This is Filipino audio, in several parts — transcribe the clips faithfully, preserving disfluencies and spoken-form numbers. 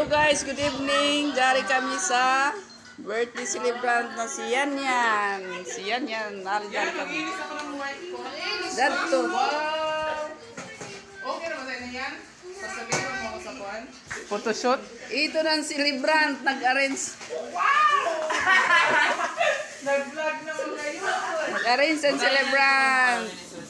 guys, good evening. Dari kami sa birthday celebrant na si Yan Yan. Si Yan Yan, nariyan kami. Dato. Okay naman tayo na yan? Sasabihin mo ako sa kuwan? Photoshoot. Ito na ang celebrant, nag-arrange. Nag-vlog naman kayo. Nag-arrange ang celebrant.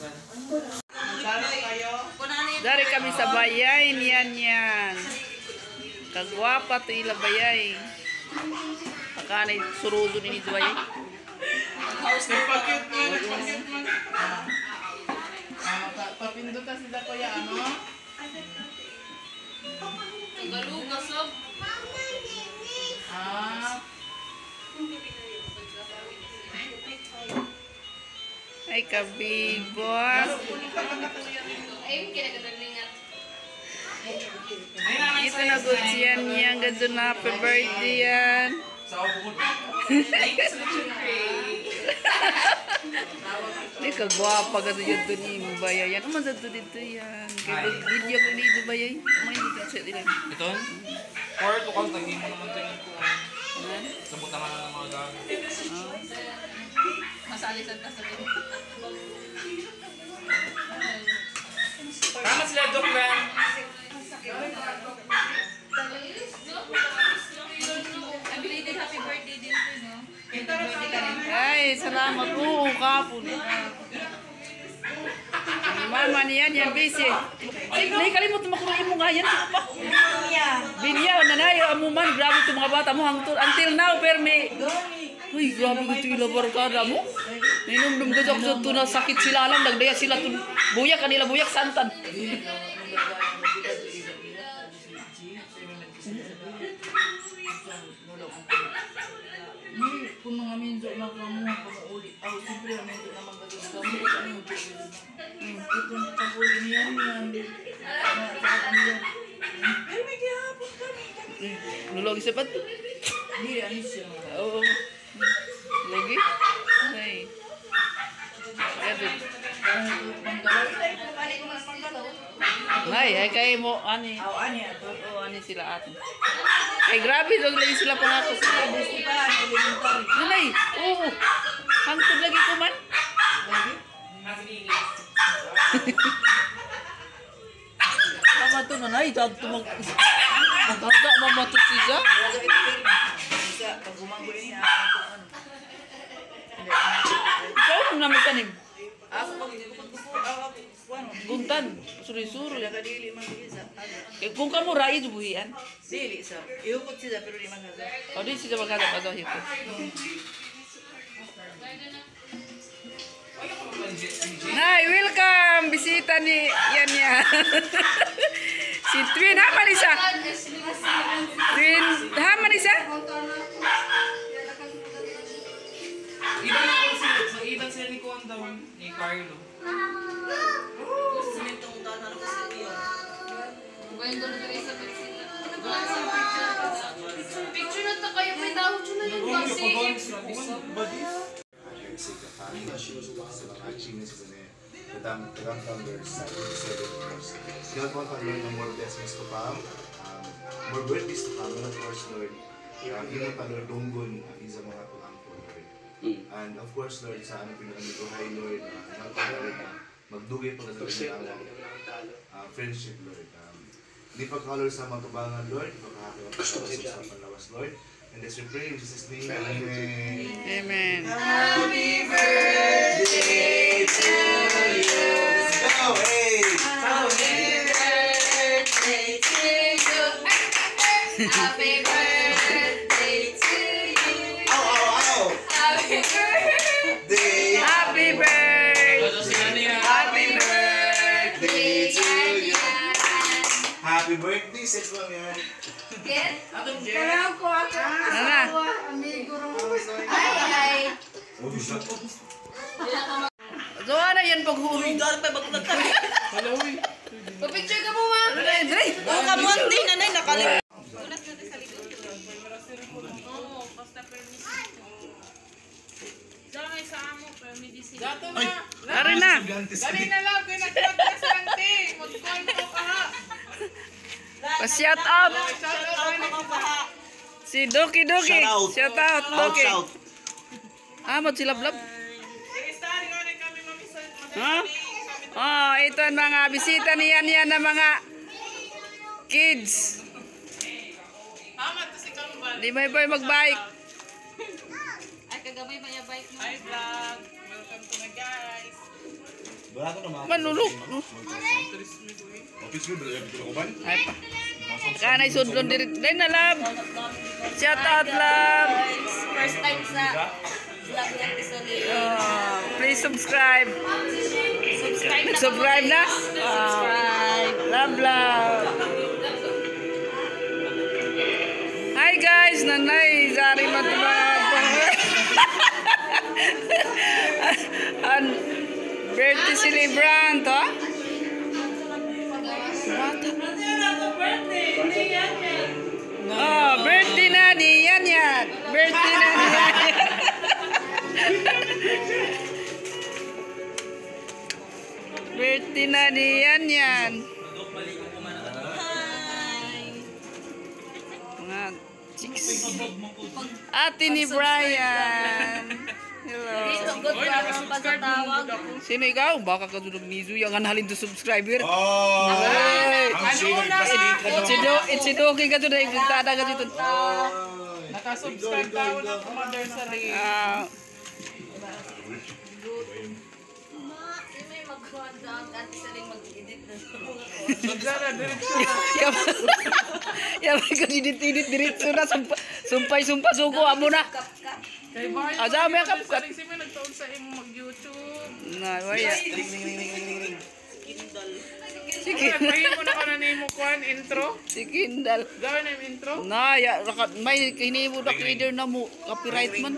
Dari kami sa bayay ni Yan Yan. Kagwapa to ila bayay. Pakanay surudo ni ito bayay. Nagpa-cute nga, nagpa-cute man. Papindutan sila kuya, ano? Tagalugas lang. Ah. Ay kabibos. Ayun, kinagadalingan. Ito na good si Yan Yan. Ganda na happy birthday yan. Hindi kagwapa ganda yun doon yung bayay yan. Naman sa dito yan. Kaya video ko dito bayay. May dito sa ilan. Ito? Or ito kang tagin mo naman tingin ko. Sabot naman ng mga gamit. Masalisan ka sa din. Tama sila, Doc Ran. Belated happy birthday din po, no? Happy birthday ka rin. Ay, salamat. Oo, kapon. Mama niyan, yan busy. Ay, kalimut makuha mo nga yan. Bilya, nanay, amuman, grabe itong mga bata mo. Until now, perme. Uy, grabe ito ilabar ka na mo. Ninumdum ka sa ito na sakit sila lang. Nagdaya sila ito. Buyak, kanila buyak, santan. Kung mga minso na kamo, pag-ulit. Ako, siyempre, minso naman gagawin kamo. Ano yung pag-ulit? Ito na pag-ulit niyan, yan. Ano yan? Pero may kihapon kami. Nulog sa pat. Hindi, ano siya. Oo. Lagi? Ay. Gabi. Ay, ay kay mo, ani. Aw, ani, ato. Oo, ani sila atin. Ay, grabe, dog lagi sila pangako. Gusto pa lang, elementary. Nanay, oo. Hangtod lagi ko man. Tama to, nanay. Tagto mag... Magkaka, mamatot siya. Isa, pag gumanggo niya, ako ano. Ikaw, kung namin kanim. Ako, pag gusto, ako, ano. Guntan, suri-suri. Kadili man isa. Eh, kung kamu rai buhian. Dili sa. Iukot sila pero di man kaza. O di siya magkala pa daw hiko. Nay, welcome! Bisita ni Yan Yan. Si Twin, ha Marisa? Twin, ha Marisa? Iba na ko sila, mag-iban sila ni Kuan daw, ni Carlo. Picture na ta kayo, may tawag siya na yun kasi. She was one of the achievements in it. The Dam Tagang Thunders, seventy-seven years. God want to learn no more blessings to come, um, more birthdays to come, and of course, Lord, um, yun ang Lord, dunggon ang isa mga tulangko, Lord. And of course, Lord, sa ano pinagandiguhay, Lord, na Lord, magdugay pa sa ang friendship, Lord. Um, Hindi pagkalor sa matubangan, Lord, pagkakakawag sa panlawas, Lord. And let's pray in Jesus' name, Amen. Amen. Happy birthday to you. Let's go, hey! Happy birthday to you. Happy birthday to you. Ow, ow, ow! Happy birthday. Happy Happy birthday. Happy birthday to you. Happy birthday, sis mo yan. Get? Kaya ko ako. Nana. Amigo ro. Ay, ay. So ano yan paghuli? Papicture ka mo, ma. Dre, Dre. Oo, kamuante. Nanay, nakalimut. Dato na. Ari na. Dali na lang, kaya nagkakasante. Mag-call mo ka ha. Pa-shout out. Si Doki Doki. Shout out, Doki. Amat si Lablab. Ha? Oh, ito ang mga bisita niyan yan ng mga kids. Di may boy mag-bike. Ay, kagamay ba yung bike mo? Hi vlog! Welcome to my guys! Wala ko naman. Manulok. Office mo, bro. Ko ba? Ay pa. Kanay sudlon diri. Dai na lab. Shout out lab. First time sa vlog yan ni Soleil. Oh, please subscribe. Subscribe na. Subscribe na. Subscribe. Love love. Hi guys, nanay Zari matubag. An birthday celebrant, ha? Oh, birthday na ni Yan Yan. Birthday na ni Yan Yan. Birthday na ni Yan Yan. Mga chicks. Ate ni Brian. Hello. Good ka ang pagkatawag. Sino ikaw? Baka ka tulog ni Zuy. Ang halin to subscriber. Oh! Ay! Ang sino i-translate ka It's do it's Doki ka to na ibigtada ka dito. Nakasubscribe tayo ng Mother sa rin. Ah, May mag-contact at isa rin mag-edit na Magsara, diretso na. yaman ka didit-didit diretso na sumpa, sumpay sumpa suko amo na. Kay Bayo, Ah, dami ang Mother kapkat. sa rin. Si may nagtaon sa imo mag-YouTube. Na, waya. Sige, Mahimo na ko na nimo kuhan intro. si Kindal. Gawin na yung intro. Na, ya, raka- may kinimo na leader na mo copyright man.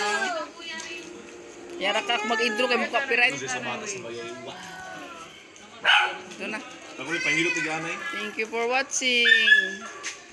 Ya raka mag-intro kay mo copyright. Sa mata sa bayan. Ito na. Ako may pahilot ni Ganay. Thank you for watching.